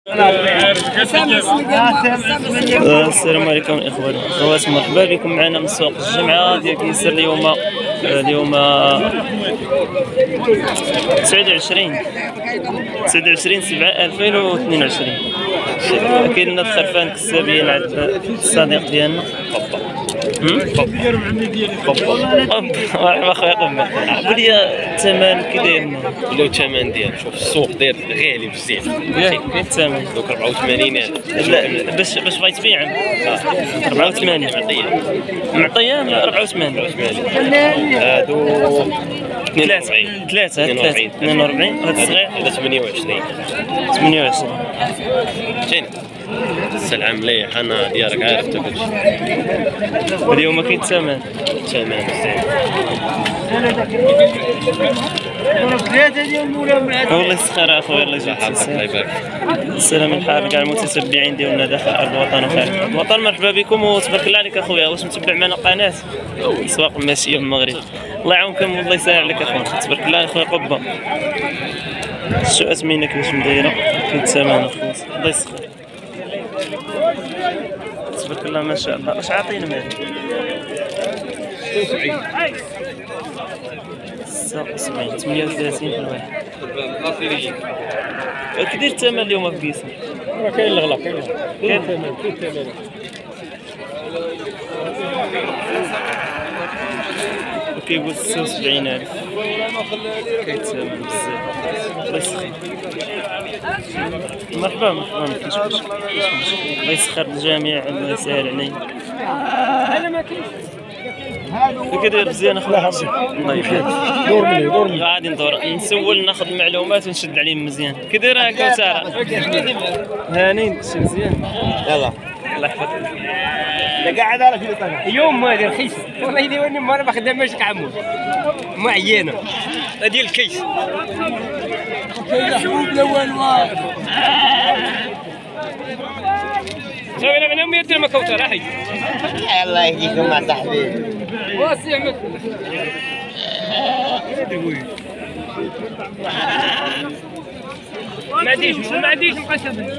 السلام عليكم الاخوان والاخوات، مرحبا بكم معنا من سوق الجمعه ديال كيسر. اليوم 29/7/2022. كاين لنا الخرفان كسابين عند الصديق ديالنا مرحبا خويا قمة. قول لي الثمن كي داير؟ ولاو الثمن ديال شوف السوق داير غالي بزاف. كاين الثمن دوك 84,000. لا باش بغيت تبيع 84 معطيان 84. هادو 42 هذا الصغير هذا 28. فهمتيني السلعة مليح، انا ديالك عارف تا كلشي. اليوم كاين الثمن مزيان. والله يسخر اخويا، الله يجزيك الله يبارك. السلام الحال كاع المتتبعين ديالنا داخل ارض الوطن وخارج الوطن، مرحبا بكم وتبارك الله عليك اخويا. واش متبع معنا قناه اسواق الماشيه بالمغرب؟ الله يعاونكم والله يسهل عليك اخويا، تبارك الله اخويا قبه. شو اسمينا كيفاش مدايره؟ كاين الثمن اخويا، الله يسخر تبارك الله ما شاء الله. واش عاطينا مالك؟ 76 38 في الواحد. كدير الثمن اليوم في كيسان؟ كاين الغلا، كاين الثمن. وكيقول 76,000. كاين الثمن بزاف، الله يسخر. مرحبا ما كاينش مشكل، الله يسخر الجميع، الله يسهل عليك. كي داير مزيان اخويا؟ الله يبارك. دور مني غادي ندور نسول ناخذ المعلومات ونشد عليهم مزيان. كي داير كوثر؟ هانين شي مزيان. يلا الله يحفظك. لا قاعد على في يوم ما دير خيس والله يديرني ما خداماش كعمو ما عيانه ديال الكيس. كيحوب الاول واحد سوينا من 100 درهم كوثر راحي. الله يهديكم مع صاحبي. واسع ما عنديش مقسم.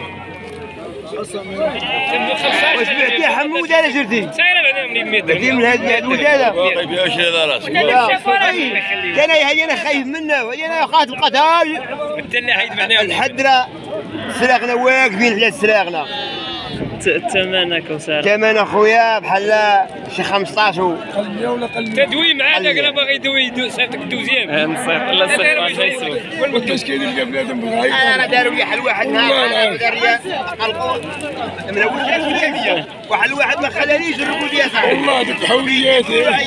واش بعتي حمود على جردي؟ سايره بعدا من 100 درهم. بعتي من هاد الوداله؟ ما يبيعوش على راسك. انا خايف منه، انا قاتل قتال. بالتالي حيد معناها الحدره سراغنا واقفين على سراغنا. الثمن كوثر؟ ثمن اخويا بحال شي 15 تدوي معاه داك راه باغي يدوي صيفطك دوزيام. نصيفط الله يصيفط ما يسوق. ما كاينش كاين بنادم بالغايب. انا داروا لي حل واحد نهار قلقوا من اول شيء واحد الواحد ما خلانيش نرقد يا صاحبي. والله هذيك حوليات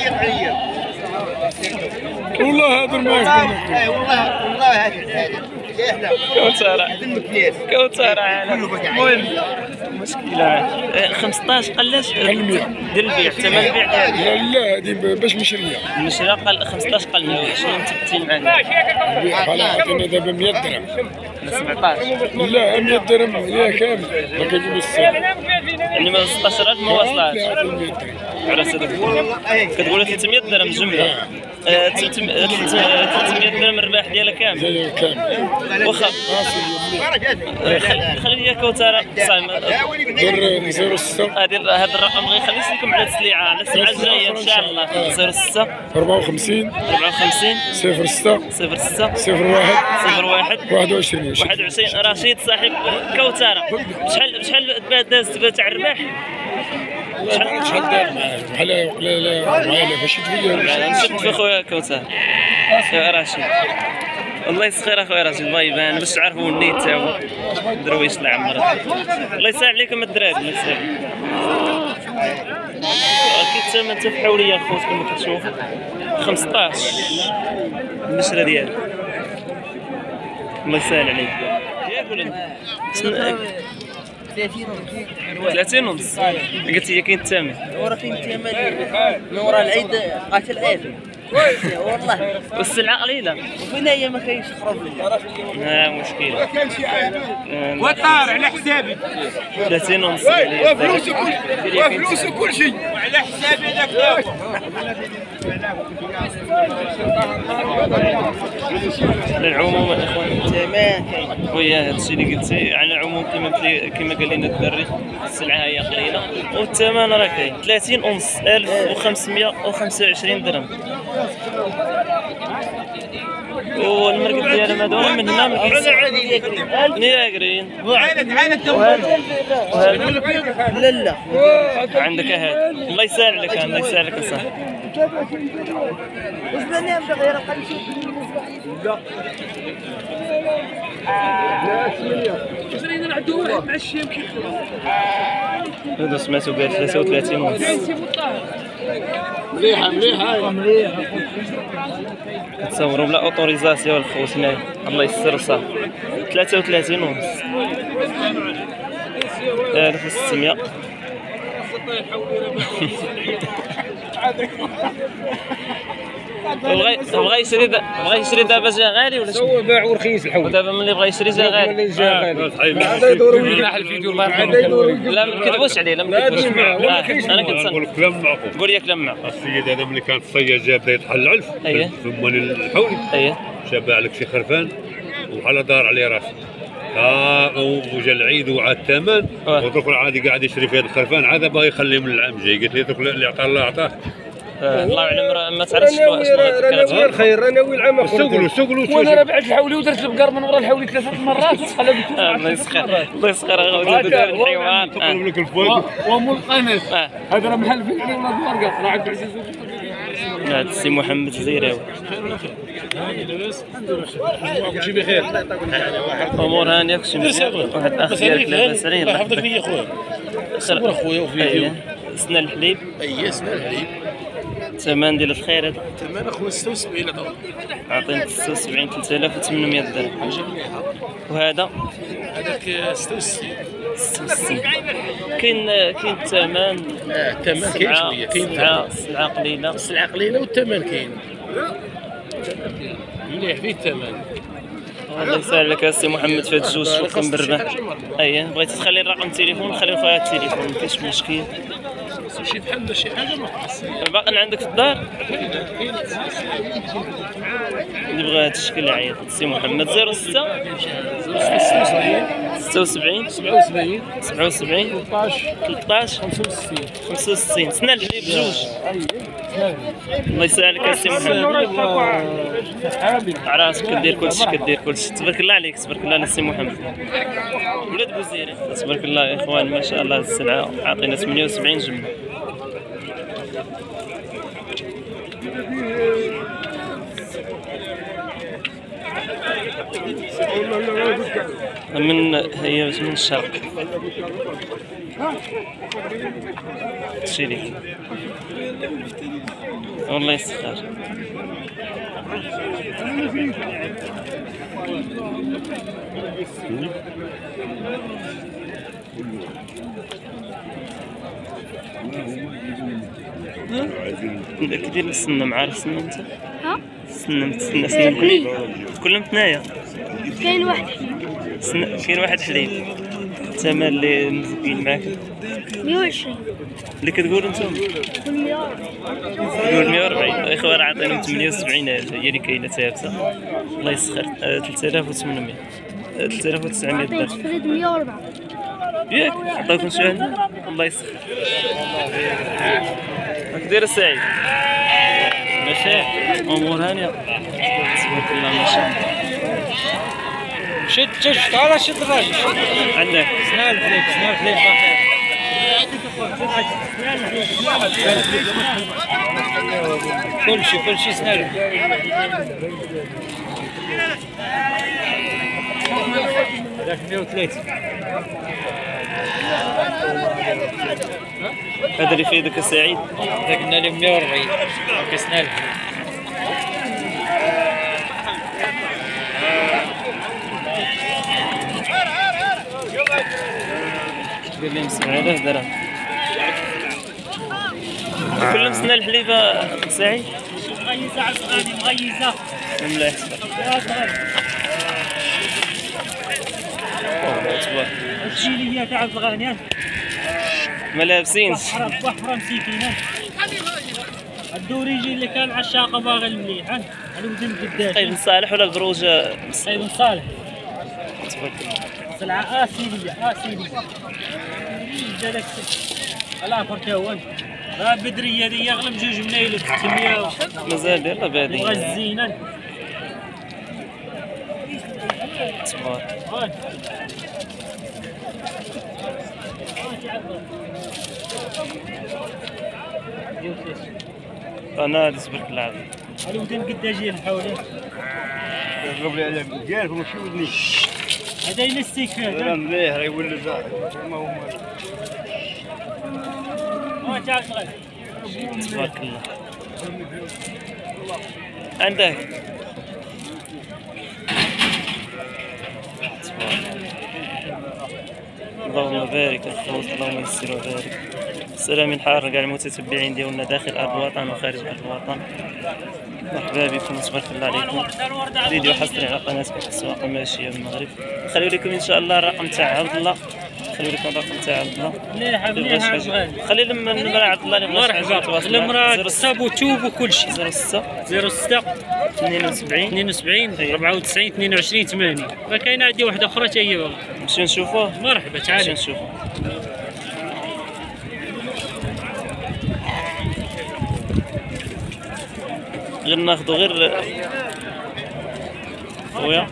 والله هذا ما والله هذا احنا كوثر المهم مشكلة 15 قلاش ديال البيع، ثمن البيع لا هذه باش مشريه. المشرى قال 15 قال 100. شنو متفقين معنا؟ بحال عطينا دابا 100 درهم. ما 17 لا 100 درهم هي كامل ما كيقولوا السعر. يعني ما 16,000 ما واصلاش على سبيل كتقولوا 300 درهم جمله. 300 درهم الرباح ديالها كامل. واخا خلي لي كوثر صايم دير 06 هذا الرقم غيخليش لكم على السلعه على السلعه الجايه ان شاء الله. 06 54 06 01 21 رشيد صاحب كوثر. شحال دازت تاع الرباح؟ شحال دار معاه بحال لا معايا فاش تبين نشد في خويا كوثر رشيد. الله يسخر اخويا رشيد، الله يبان باش تعرفوا النيت تا هو درويش العمر. الله يسهل عليكم الدراري، الله يسهل. اكيد الثمن انت في حوليه اخوت كما كتشوفوا 15 النشره ديالو. الله يسهل عليك. ياك ولا 30 ونص قلت لي كاين الثمن. ورا كاين الثمن من ورا العيد قاتل عافي والله. والسلعه قليله وفين هي ما كاينش خروف ليا. مشكله. وطار على حسابي 30 ونص فلوس وكل شيء على حسابي هذاك. على العموم الاخوان تمام كاين خويا هادشي اللي قلتي على العموم كما قال لنا الدري السلعه هي قليله والثمن راه كاين 30 اونص 1525 درهم. والمرقد ديالهم هذول من هنا من نياغرين. لا لا عندك هذا الله يسهل لك الله يسهل لك اصاحبي. هذا سمعتو قال 33 ونص. مليحه تصوروا بلا اوتوريزاسيون الخوت هنايا الله يسر صافي 33 ونص 1600. بغا يشري دابا جا غالي ولا شنو؟ هو باع ورخيص الحول. دابا ملي بغا يشري جا غالي. هذا يدور وينحل الفيديو الله يرحمه. لا ما نكذبوش عليه لا ما نكذبوش. انا كنتصنت نقول لك كلام معقول. قول لي كلام معقول. السيد هذا ملي كان الصياد جا بدا يطحن العلف أيه. ثم الحول اييه شبع لك شي خرفان وبحال دار عليه راسه. وجا العيد وعاد الثمن ودرك عادي قاعد يشري في هذا الخرفان عاد باغي يخليه من العام الجاي. قلت له اللي عطاه الله عطاه. الله اعلم ما تعرفش شنو انا الخير انا وين العام سوقلوا وانا راه بعت الحولي ودرت البقر من ورا الحولي 3 مرات وقلبت. الله يسخر الله يسخر غاودي الحيوان. تقلب لك الفوق وام القنص هذا راه محل في عليه ولاد مرقه راه عبد العزيز. هذا السي محمد الزيراوي. كلشي بخير. امور هانيه كلشي مزيان. واحد الاخ ديالك لاباس عليه الله يحفظك ليا خويا. صور اخويا وفيديو. سنا الحليب. اي سنا الحليب. الثمن ديال الخير هذا الثمن اخويا 76 هذا. عطيني 76 3800 درهم. حاجه مليحه. وهذا هذاك 66. كاين الثمن. الثمن كاين شويه كاين سلعه قليله. السلعه قليله والثمن كاين. مليح فيه الثمن. الله يسهل لك السي محمد في هاد الجوج شوفكم بالربح. اييه بغيتي تخلي الرقم التليفون خلي خويا التليفون ما كاينش مشكل. شي بحال شي حاجه ما خاص. باقي عندك في الدار اللي بغى هاد الشكل عيط السي محمد 06 76 77 13 65 سنة الحليب بجوج. الله يسهلك السي محمد على راسك كدير كلشي تبارك الله عليك تبارك الله على السي محمد. ولاد بوزيري تبارك الله يا اخوان ما شاء الله السلعه عطينا 78 جمله. هي من الشرق تشيلي والله يسخر. كدير السنم عارف السنم انت؟ ها؟ السنم كلهم ثنايا. كاين واحد كاين واحد حليب. الثمن اللي مزكين معاك 120 اللي كتقول انت؟ تقول 140 اخويا راه عطيناهم 78,000 هي اللي كاينه ثابته. الله يسخر 3800 3900 درهم. تفريد 104 ياك عطاكم شي عندنا الله يسخر. راك داير سعيد ماشي امور هانيه تبارك الله ما شاء الله. شد تعال شد الراجل عندك سنان الحليب باقي. كلشي سنان. هذاك 130. هذا اللي في يدك السعيد هذاك قلنا له 140 هاكا سنان. قال لي 7000 درهم كلهم سنة الحليبة سعيد. مغيزة عصقاني مغيزة مليح الجيلية تاع الغانيان ما لابسينش بحرة مسيكينة. الدوريجي اللي كان عشاقة باغي المليح على ودن قداش. طيب صالح ولا البروج؟ طيب صالح تبارك الله سلعة آسيلية جالك الآخر تاوان بدرية دي يغلب جوج منايل 600 مازال يلا بادي مغزينا تبارك انا تبارك الله عليك الودين قد اجي حوالي ضرب لي على الرجال ومشي ودني هذا ينسيك هذا مليح راه يولد ما هو ما تعرف غير تبارك الله عندك اللهم بارك الخوت اللهم يسر وبارك. السلام الحار كاع المتتبعين ديالنا داخل ارض الوطن وخارج ارض الوطن، مرحبا بكم وتبارك الله عليكم. فيديو حصري على قناه الاسواق الماشيه بالمغرب. نخليو لكم ان شاء الله الرقم تاع عبد الله، نخليو لكم الرقم تاع عبد الله خلي لما المراه عبد الله اللي مرحبا المراه تصاب وتوب وكل شيء. 06 72 94 22 8. فكاينه عندي واحده اخرى حتى هي نمشيو نشوفوه. مرحبا تعالي نشوفوه. غير ناخذوا غير خويا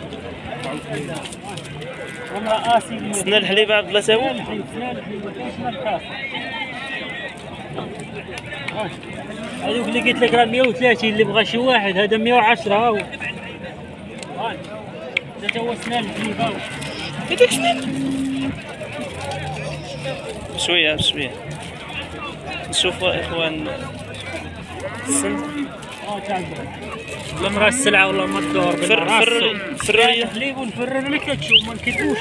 سنا الحليب عبد الله ساوي هذوك اللي قلت لك راه 130 اللي بغى شي واحد هذا 110 هاو هذا هو سنان الحليب هاو بشويه بشويه نشوفوا اخوان السن المراه السلعه والله ما تدور فريه الحليب ونفرر لك تشوف ما نكذبوش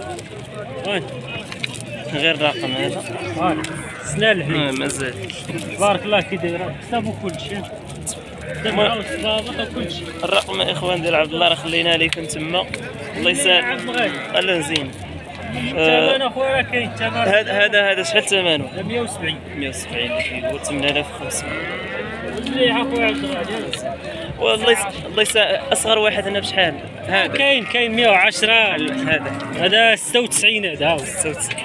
غير الرقم هذا سنان الحليب مازال تبارك الله كي دايره حسابو كلشي دابا الصبابط وكلشي. الرقم اخوان ديال عبد الله راه خلينا لكم تما الله يسهل. الله زين الثمن اخويا كاين الثمن هذا شحال ثمنه؟ 170 170 8500 اللي عفوا عبد الغالي والله اصغر واحد هنا بشحال؟ هذا كاين 110 هذا 96 هذا هاو 96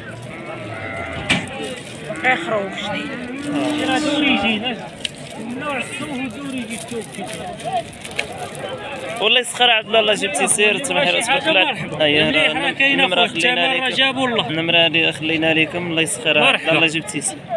اخرو شنو هذا دوريجين النوع السوه دوريجي توكي والله يسخر عبد الله جبتي سير تبارك الله. هيا كاين اخويا الثمن راه جابوا الله النمره اللي خلينا لكم الله يسخر عبد الله جبتي سير.